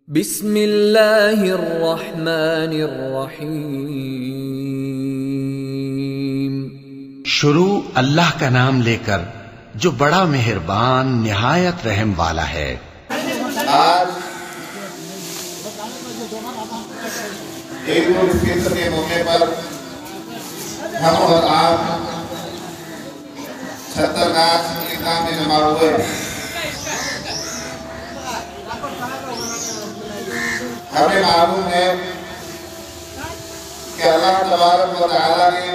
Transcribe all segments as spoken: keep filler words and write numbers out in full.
बिस्मिल्लाहिर्रहमानिर्रहीम। शुरू अल्लाह का नाम लेकर जो बड़ा मेहरबान निहायत रहम वाला है। आज ईद उल फित्र के मौके पर हम और आप छतरनाश इस्लाम में जमा हुए। हमें मालूम है कि अल्लाह तबारक व तआला ने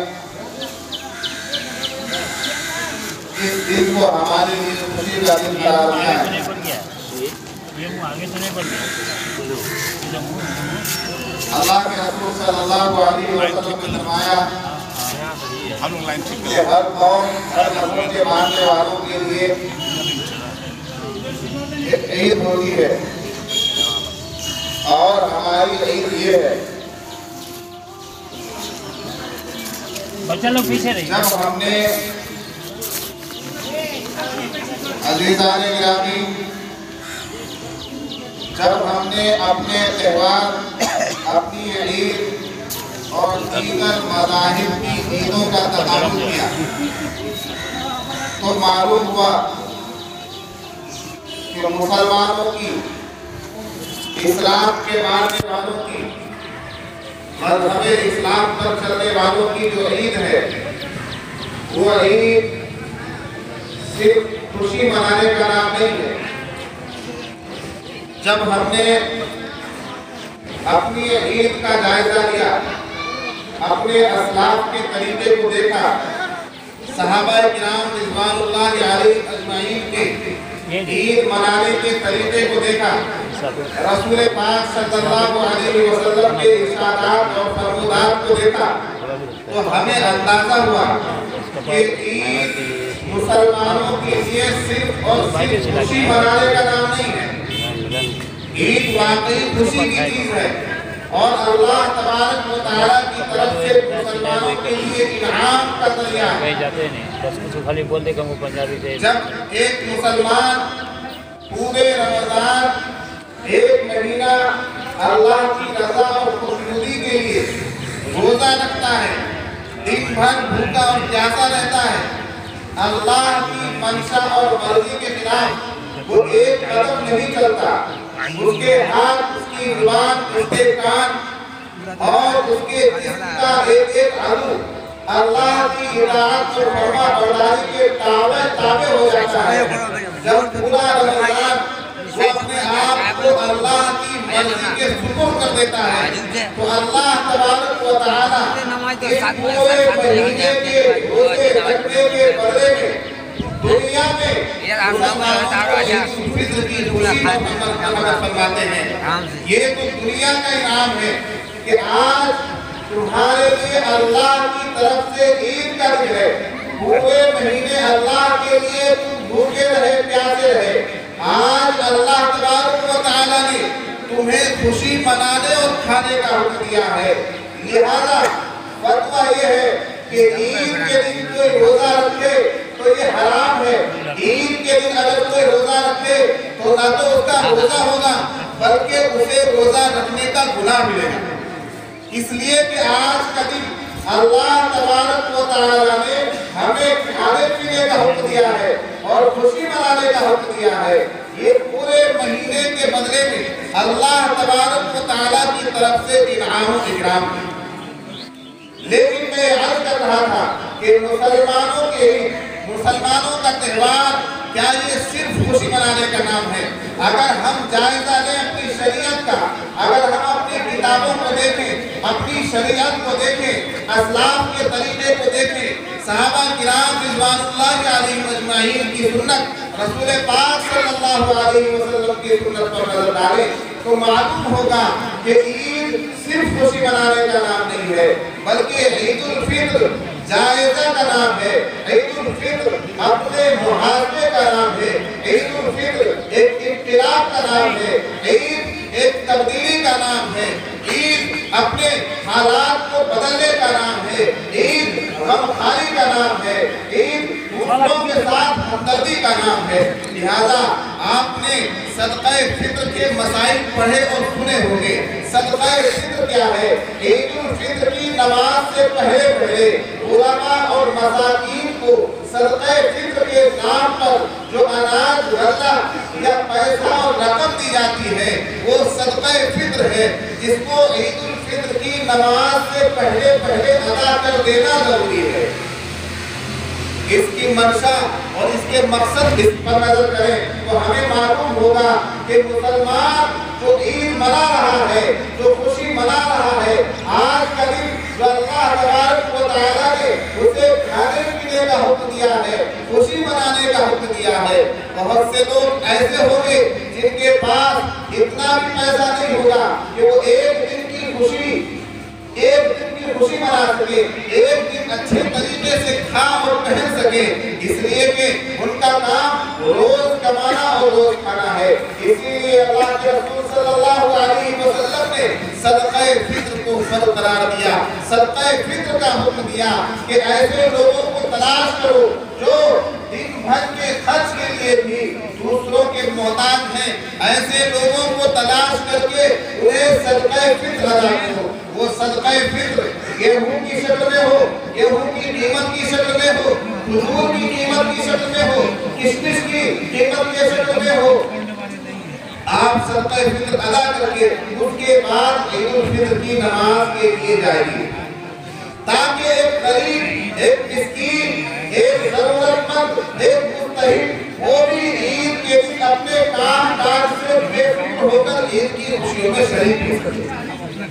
इस दिन को हमारे लिए खुशी का दिन करार दिया है। अल्लाह के रसूल सल्लल्लाहु अलैहि वसल्लम ने फरमाया कि हर कौम हर नस्ल के मानने वालों के लिए एक ईद होती है और हमारी ईद ये है। बच्चा लोग पीछे रहिए। जब हमने अज़ीज़ाने गिरामी जब हमने अपने त्योहार अपनी ईद और दीगर मज़ाहिब की ईदों का तदारुक किया तो मालूम हुआ कि मुसलमानों की इस्लाम के मानने वालों की मज़हब इस्लाम पर चलने वालों की जो ईद है वो ईद सिर्फ खुशी मनाने का नाम नहीं है। जब हमने अपनी ईद का जायजा लिया, अपने असलाफ के तरीके को देखा, सहाबाए किराम रिज़वानुल्लाहि अलैहिम अजमाइन के ईद मनाने के तरीके को देखा, रसूल पाक सल्लल्लाहु अलैहि वसल्लम के इरशादात और फरमानात को देखा तो हमें अंदाजा हुआ कि ईद मुसलमानों के लिए सिर्फ और सिर्फ खुशी मनाने का नाम नहीं है। ईद वाकई खुशी की चीज है और अल्लाह तबारक व तआला की तरफ से मुसलमानों के लिए इनाम का जरिया है। खाली बोल दे वो पंजाबी से। जब एक मुसलमान पूरे रमजान एक महीना अल्लाह की रज़ा और खुशनुदी के लिए रोजा रखता है, दिन भर भूखा और प्यासा रहता है, अल्लाह की मंशा और मर्जी के खिलाफ वो एक कदम नहीं चलता, उसके हाथ, उसकी जुबान, उसके कान और उसके जिस्म का एक एक अणु अल्लाह की इताअत और फर्मा बरदारी के ताबे ताबे हो जाता है। जब पूरा रमजान वो अपने आप को अल्लाह की मर्जी के सुपुर्द कर देता है तो अल्लाह तबारक व तआला इस पूरे महीने के रोजे रखने के बदले में दुनिया में फित्र की खुशी फरमाते हैं। ये तो दुनिया का इनाम है कि आज तुम्हारे लिए अल्लाह की तरफ से ईद का दिन है। पूरे महीने अल्लाह के लिए तुम भूखे रहे, प्यासे रहे, आज अल्लाह तबारक व तआला ने तुम्हें खुशी मनाने और खाने का हुक्म दिया है। लिहाजा फतवा ये है कि ईद के दिन कोई रोजा रखे तो ये हराम है। ईद के दिन अगर कोई रोजा रखे तो ना तो उसका रोजा होगा बल्कि उसे रोजा रखने का गुनाह मिलेगा। इसलिए कि आज का दिन अल्लाह तबारक व तआला ने हमें खाने पीने का हुक्म दिया है और खुशी मनाने का हुक्म दिया है। ये पूरे महीने के बदले में अल्लाह तबारक व तआला की तरफ से इनाम और इकराम है। लेकिन मैं अर्ज कर रहा था कि मुसलमानों के मुसलमानों का त्योहार क्या ये सिर्फ खुशी मनाने का नाम है? अगर हम जायजा लें अपनी शरीयत का, अगर हम अपनी किताबों को देखें, अपनी शरीयत को देखें, असलाफ के तरीके को देखें, सहाबा किराम रिज़वानुल्लाहि अलैहिम अजमाइन की सुन्नत, रसूल पाक सल्लल्लाहु अलैहि वसल्लम की सुन्नत पर नजर डालें तो मालूम होगा कि ईद सिर्फ खुशी मनाने का नाम नहीं है बल्कि ईद उल फित्र जायजा का नाम है। ईद उल फित्र अपने मुहासबे का नाम है। ईद उल फित्र एक इख्तिलाफ का नाम है। ईद एक तब्दीली का नाम है। ईद अपने हालात को बदलने का नाम है। ईद गमखारी का नाम है। ईद मुस्लिमों के साथ हमदर्दी का नाम है। लिहाजा आपने सदका फित्र के मसाइल पढ़े और सुने होंगे। सदका फित्र क्या है? ईद उल फित्र की नमाज से पहले पहले उलमा और मसाकीन को सदका फित्र के नाम पर जो अनाज, गल्ला या पैसा और रकम दी जाती है वो सदका फित्र है, जिसको ईद उल फित्र की नमाज से पहले पहले अदा कर देना जरूरी है। इसकी मंशा और इसके मकसद इस पर नजर करें तो हमें मालूम होगा कि मुसलमान जो ईद मना रहा है, जो खुशी मना रहा है, आज का दिन जो अल्लाह तबारक व तआला ने उसे खाने पीने का हुक्म दिया है, खुशी मनाने का हुक्म दिया है। बहुत से लोग ऐसे होंगे जिनके पास इतना भी पैसा नहीं होगा कि वो एक दिन की खुशी एक दिन की खुशी मना सके, एक दिन अच्छे तरीके से खा और पहन सके, इसलिए कि उनका काम रोज कमाना और रोज खाना है। इसीलिए अल्लाह के रसूल सल्लल्लाहु अलैहि वसल्लम ने सदका फित्र को फर्ज करार दिया, सदका फित्र का हुक्म दिया कि ऐसे लोगों को तलाश करो जो दिन भर के खर्च के लिए भी दूसरों के मोहताज हैं, ऐसे लोगों को तलाश करके उन्हें सदका फित्र अदा करो। वो सदका फित्र गेहूं की शक्ल में हो, गेहूं की कीमत की शक्ल में हो, खजूर की कीमत की शक्ल में हो, किशमिश की कीमत की शक्ल में हो, आप सदका फित्र अदा करके उसके बाद ईद उल फित्र की नमाज के लिए जाइए, ताकि एक गरीब, एक मिस्कीन, एक जरूरतमंद, एक मुस्तहिक वो भी ईद के दिन अपने काम काज से बेफिक्र होकर ईद की खुशियों में शरीक हो सके।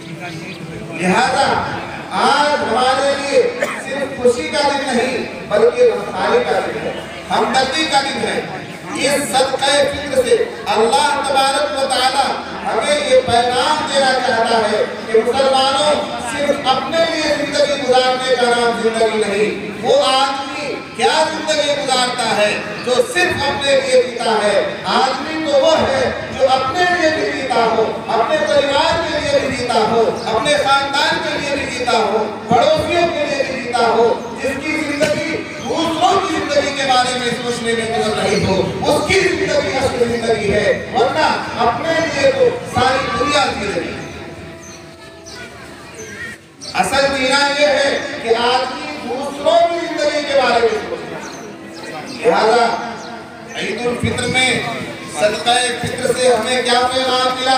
लिहाजा आज हमारे लिए सिर्फ खुशी का दिन नहीं बल्कि रमजान का दिन है, हमदर्दी का दिन है। इस सदका फित्र से अल्लाह तबारक व तआला हमें ये पैगाम देना चाहता है कि मुसलमानों, सिर्फ अपने लिए जिंदगी गुजारने का नाम जिंदगी नहीं। वो आदमी क्या जिंदगी गुजारता है जो सिर्फ अपने लिए जीता है? आदमी तो वो है जो अपने लिए भी जीता हो, अपने परिवार के लिए भी जीता हो, अपने खानदान के लिए भी जीता हो, पड़ोसियों के लिए भी जीता हो, जिसकी जिंदगी दूसरों की जिंदगी के बारे में सोचने में गुजर रही हो, उसकी जिंदगी असली जिंदगी है, वरना अपने लिए तो सारी दुनिया जी रही है। असल जीना ये है कि आदमी दूसरों की जिंदगी के बारे में सोचना। लिहाजा ईद उल फित्र में सदका फित्र से हमें क्या पैगाम मिला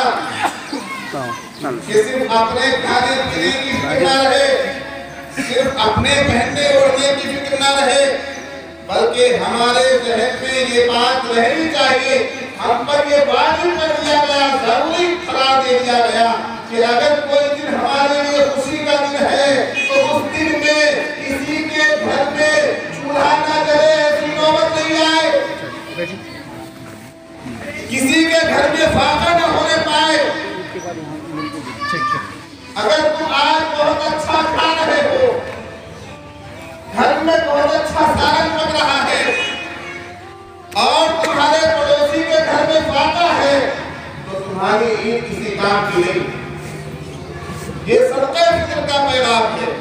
कि सिर्फ अपने खाने पीने की फिक्र न रहे, सिर्फ अपने पहनने ओढ़ने की फिक्र न रहे, बल्कि हमारे जहन में ये बात रहनी चाहिए, हम पर ये वाजिब कर दिया गया, जरूरी करार दे दिया गया कि अगर कोई दिन हमारे लिए खुशी का दिन है तो उस दिन में किसी के घर में चूल्हा न जले, ऐसी नौबत नहीं आए, किसी के घर में फाका न होने पाए। अगर तुम आज बहुत अच्छा खा रहे हो, घर में बहुत अच्छा सालन पक रहा है और तुम्हारे पड़ोसी के घर में फाका है, तो तुम्हारी ईद किसी काम की नहीं। ये सदका फित्र का पैगाम है।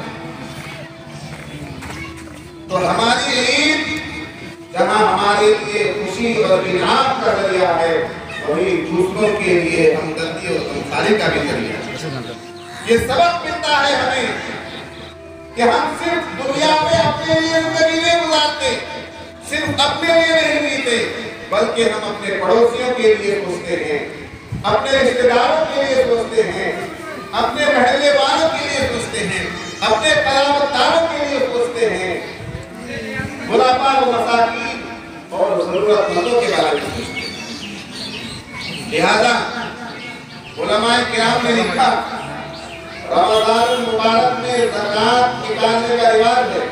तो हमारी ईद जहाँ हमारे लिए खुशी और इनाम का जरिया है, वही दूसरों के लिए हमदर्दी और समझाने का भी जरिया है। ये सबक मिलता है हमें कि हम सिर्फ दुनिया में अपने लिए जिंदगी नहीं गुजारते, सिर्फ अपने लिए नहीं जीते, बल्कि हम अपने पड़ोसियों के लिए सोचते हैं, अपने रिश्तेदारों के लिए सोचते हैं, अपने महल्ले वालों के लिए सोचते हैं, अपने कलामतदारों के लिए सोचते हैं, गुलामा व मसाकीन और जरूरतमंदों के बारे में सोचते हैं। लिहाजा उलमाए किराम ने लिखा, रमजान मुबारक में ज़कात निकालने का रिवाज है।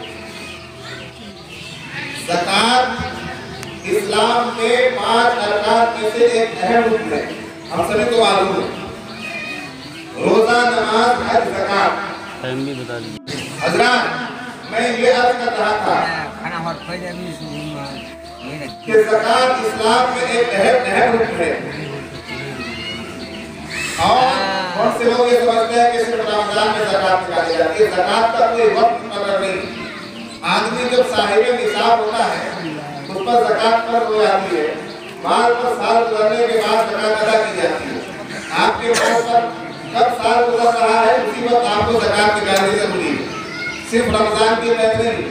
ज़कात इस्लाम के पांच अरकान में से एक अहम रुकन है, हम सभी को मालूम है। रोजा, नमाज, हज, ज़कात। टाइम भी बता दीजिए हज़रात, मैं ये अर्ज कर रहा था कि ज़कात इस्लाम में एक अहम अहम रुकन है। और बहुत से लोग ये समझते हैं कि सिर्फ रमजान में ज़कात निकाली जाती है। ज़कात का कोई वक्त मुकर्रर नहीं। आदमी जब साहिब निसाब होता है उस पर ज़कात फर्ज हो जाती है। माल पर साल गुजरने के बाद ज़कात अदा की जाती है। आपके माल पर कब साल गुजर रहा है उसी वक्त आपको ज़कात निकालनी जरूरी है। सिर्फ रमजान के पहले नहीं,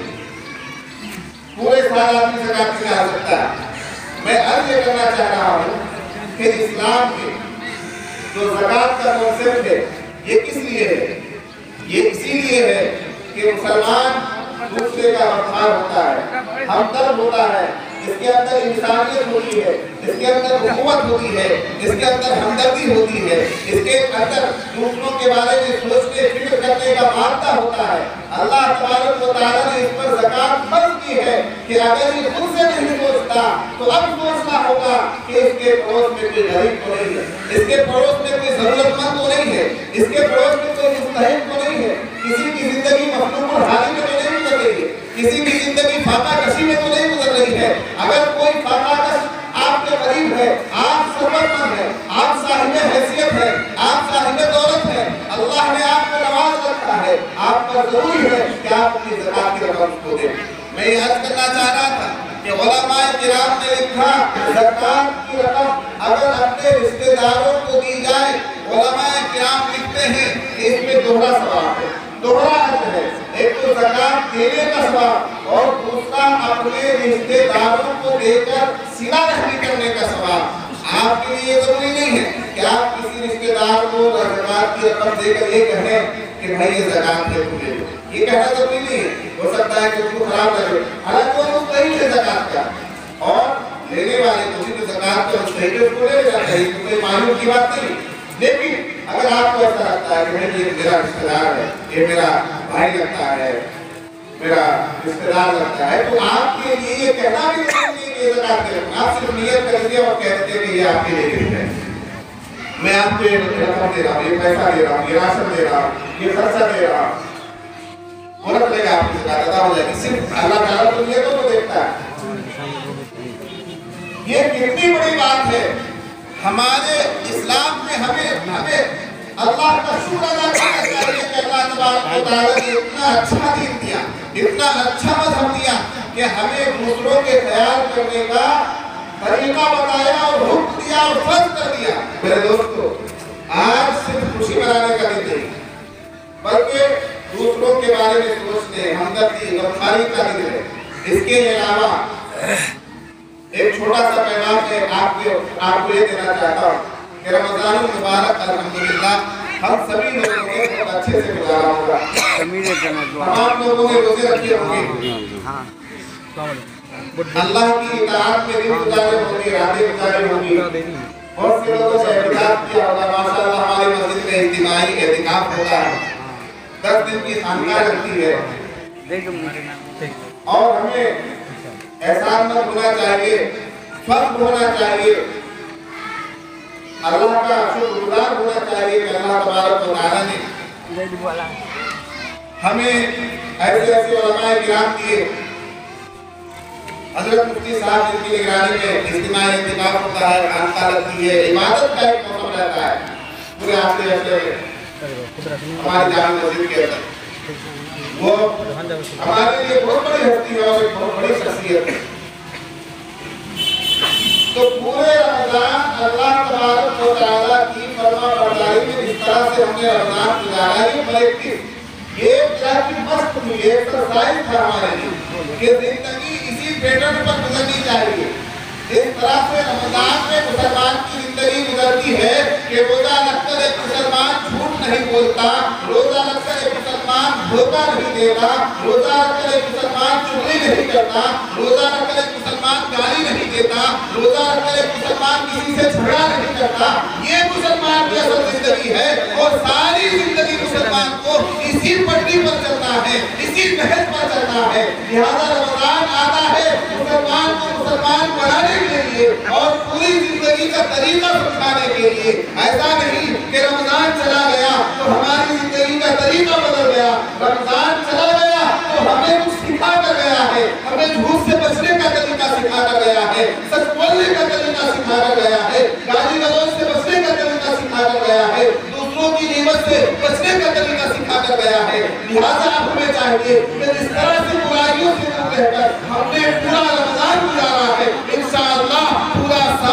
पूरे साल आदमी ज़कात निकाल सकता है। मैं अर्ज ये करना चाह रहा हूँ कि इस्लाम में जो ज़कात का कॉन्सेप्ट है ये किस लिए है? ये इसीलिए है कि मुसलमान दूसरे का वफादार होता है, हमदर्द होता है, इसके अंदर इंसानियत होती है, इसके अंदर हुकूमत होती है, इसके अंदर हमदर्दी होती है, इसके अंदर दूसरों के बारे में सोचने फिक्र करने का मानता होता है। अल्लाह तबारक व तआला ने इस पर ज़कात फर्ज की है कि अगर ये खुद से नहीं सोचता तो अब सोचना होगा कि इसके पड़ोस में कोई गरीब तो नहीं है, इसके पड़ोस में कोई जरूरतमंद तो नहीं है, इसके पड़ोस में कोई मुस्तहिक तो नहीं है, किसी की जिंदगी मखलूक हाली में तो नहीं गुजर रही है, किसी की जिंदगी फाका कशी में तो नहीं गुजर रही है। अगर कोई फाका कश आपके करीब है, आप सर्वतमंद है, आप साहिब हैसियत है, आप साहिब दौलत है, अल्लाह ने आपको नवाज रखा है, आप पर जरूरी है कि आप अपनी ज़कात की रकम को दें। मैं ये अर्ज करना चाह रहा था कि उलमाए किराम ने लिखा ज़कात की रकम अगर अपने रिश्तेदारों को दी जाए, उलमाए किराम लिखते हैं कि इसमें दोहरा सवाब है, दोहरा अर्ज है। एक तो ज़कात देने का सवाब और दूसरा अपने रिश्तेदारों को देकर सिला रहमी करने का सवाब। आपके लिए ये जरूरी नहीं है कि आप किसी रिश्तेदार को ज़कात की रकम देकर ये कहें कि भाई ये ज़कात है तुम ले लो, ये कहना जरूरी नहीं है। हो सकता है कि उसको खराब लगे, हालांकि वो मुस्तहिक है ज़कात का और लेने वाले को भी ज़कात का मुस्तहिक है, उसको ले लेना चाहिए, कोई मालूम की बात नहीं। लेकिन अगर आपको ऐसा लगता है कि भाई ये मेरा रिश्तेदार है, ये मेरा भाई लगता है, मेरा रिश्तेदार लगता है, तो आपके लिए ये कहना भी जरूरी है कि ये ज़कात दे रहा हूं। आप सिर्फ नियत कर लीजिए और कह देते कि ये आपके लिए है, मैं आपको ये रकम दे रहा हूँ, ये पैसा दे रहा हूँ, ये राशन दे रहा हूँ, ये खर्चा दे रहा हूँ, वो रख लेगा, आपकी ज़कात अदा हो जाएगी। सिर्फ अल्लाह ताला तो नियतों को देखता है। ये कितनी बड़ी बात है हमारे इस्लाम में। हमें हमें अल्लाह का शुक्र अदा करना चाहिए कि अल्लाह तबारक व तआला ने इतना अच्छा दीन दिया, इतना अच्छा मज़हब दिया कि हमें दूसरों के ख्याल करने का तरीका बताया और हुक्म दिया और फर्ज कर दिया। मेरे दोस्तों, आज सिर्फ खुशी मनाने का दिन नहीं बल्कि दूसरों के बारे में सोचने, हमदर्दी, गमखारी का दिन है। इसके अलावा एक छोटा सा पैगाम है आपके आपको ये देना चाहता हूँ कि रमज़ान मुबारक अल्हम्दुलिल्लाह हम सभी लोगों ने बहुत अच्छे से गुजारा होगा। तमाम लोगों ने रोजे रखे होंगे, अल्लाह की इताअत में दिन गुजारे होंगे, रातें गुजारी होंगी, बहुत से लोगों ने इबादत किया होगा। माशाअल्लाह हमारी मस्जिद में इज्तिमाई एतिकाफ होता है, दस दिन की खानका लगती है और हमें एहसान होना चाहिए, फर्ज होना चाहिए, अल्लाह का शुक्रगुजार होना चाहिए कि अल्लाह तबारक व तआला ने हमें ऐसे ऐसे उलमाए किराम दिए। हज़रत मुफ्ती साहब जिनकी निगरानी में इज्तिमाई एतिकाफ होता है, खानका लगती है, इबादत का एक मौसम रहता है पूरे हफ्ते हफ्ते हमारी जामा मस्जिद के अंदर। वो हमारे लिए बहुत बड़ी हस्ती है और एक बहुत बड़ी शख्सियत है। तो पूरे रमजान अल्लाह तबारक व तआला की फरमाबरदारी में जिस तरह से हमने रमजान गुजारा, ये कलेक्टिव ये तरह की मस्त हुई एक्सरसाइज था हमारे लिए कि जिंदगी इसी पैटर्न पर गुजरनी चाहिए। इस तरह से रमजान में मुसलमान की जिंदगी गुजरती है कि रोजा रखकर एक मुसलमान झूठ नहीं बोलता, रोजा रखकर एक मुसलमान धोखा नहीं देता, रोजा रखकर एक मुसलमान चुगली नहीं करता, रोजा रखकर एक मुसलमान गाली नहीं देता, रोजा रखकर एक मुसलमान किसी से झगड़ा नहीं करता। ये मुसलमान की असल जिंदगी है और सारी जिंदगी मुसलमान को इसी पटरी पर चलना है, इसी नहज पर चलना है। लिहाजा रमजान आता है मुसलमान को मुसलमान बनाने के लिए और पूरी जिंदगी का तरीका समझाने के लिए। ऐसा नहीं कि रमजान चला गया तो हमारी जिंदगी का तरीका बदल गया, रमजान चला गया तो हमें कुछ सिखा कर गया है, हमें झूठ से बचने का तरीका सिखा कर गया है, सच बोलने का तरीका सिखा कर गया है, गाली गलौज से बचने का तरीका सिखा कर गया है, दूसरों की नीमत से बचने का तरीका सिखा कर गया है। लिहाजा अब हमें चाहिए कि जिस तरह से बुराइयों से दूर रहकर हमने पूरा रमजान गुजारा है, इंशाअल्लाह पूरा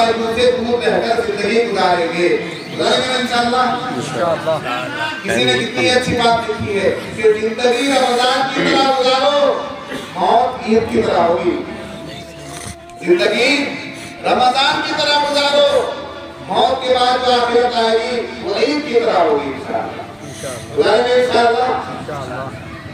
मर्दों से दूर रहकर जिंदगी गुजारेंगे। गुजारेंगे इंशाअल्लाह। किसी ने कितनी अच्छी बात लिखी है कि जिंदगी रमजान की तरह गुजारो, मौत ईद की तरह होगी। जिंदगी रमजान की तरह गुजारो, मौत के बाद जो आखिरत आएगी वो ईद की तरह होगी इंशाअल्लाह। गुजारेंगे इंशाअल्लाह।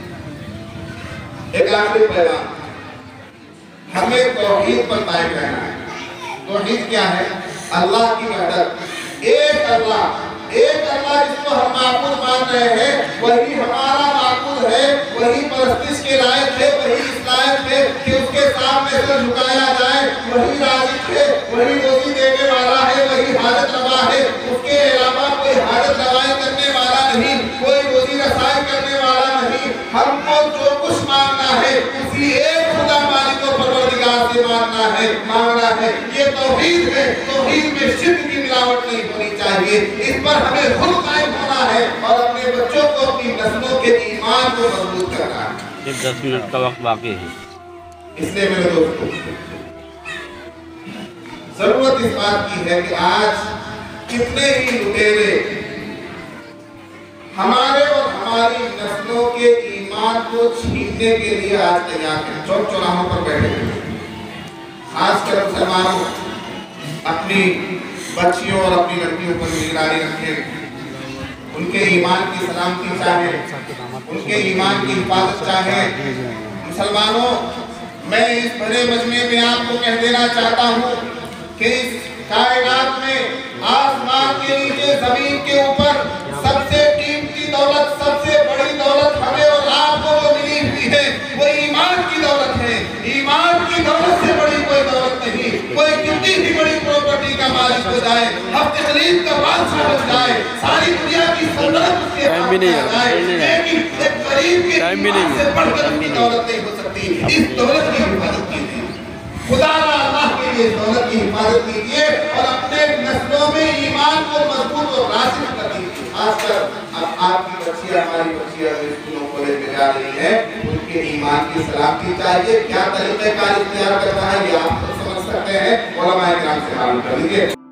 एक आखिरी पैगाम, हमें तौहीद पर कायम रहना है। तौहीद क्या है? अल्लाह की वहदत, एक अल्लाह, एक अल्लाह जिसको हम माबूद मान रहे हैं, वही हमारा माबूद है, वही परस्तिश के लायक है, वही इस लायक है कि उसके सामने सर झुकाया जाए, वही राज़िक है, वही रोज़ी देने वाला है, वही हाजत रवा है, उसके अलावा कोई हाजत रवाई करने वाला नहीं, कोई रोज़ी रसाई करने वाला नहीं। हमको जो कुछ मांगना है उसी एक खुदा मालिक और परवरदिगार से मांगना है, मांगना है। ये तौहीद है, तौहीद में शिर्क की मिलावट नहीं होनी चाहिए। इस पर हमें खुद कायम होना है और अपने बच्चों को, अपनी नस्लों के ईमान को मजबूत करना है। एक दस मिनट का वक्त बाकी है, इसलिए मेरे दोस्तों जरूरत इस बात की है कि आज कितने ही लुटेरे हमारे और हमारी नस्लों के ईमान को छीनने के लिए आज तैयार हैं, चौक चौराहों पर बैठे हुए। खासकर मुसलमानों अपनी बच्चियों और अपनी लड़कियों पर निगरानी रखें, उनके ईमान की सलामती चाहें, उनके ईमान की हिफाजत चाहें। मुसलमानों, मैं इस बड़े मजमे में आपको कह देना चाहता हूँ कि इस कायनात में आसमान के नीचे, जमीन के ऊपर सबसे कीमती दौलत, सबसे बड़ी दौलत हमें और आपको जो मिली हुई है वो ईमान की दौलत है। ईमान की दौलत से बड़ी कोई दौलत नहीं। कोई कितनी भी बड़ी प्रॉपर्टी का मालिक हो जाए, हफ्ते खलीफ का बादशाह बन जाए, सारी दुनिया की सल्तनत उसके हाथ में आ जाए, लेकिन एक गरीब के ईमान से बढ़कर अपनी दौलत नहीं हो सकती। इस दौलत की हिफाजत कीजिए, खुदा अल्लाह के लिए दौलत की हिफाजत कीजिए और अपने नस्लों में ईमान को मजबूत और राशिद कर दीजिए। खासकर अब आपकी बच्चियां, हमारी बच्चियां जो स्कूलों कॉलेज में जा रही हैं, उनके ईमान की सलामती चाहिए। क्या तरीक़ेकार इख्तियार करना है ये आप समझ सकते हैं, उलमा-ए-किराम से मालूम कर लीजिए।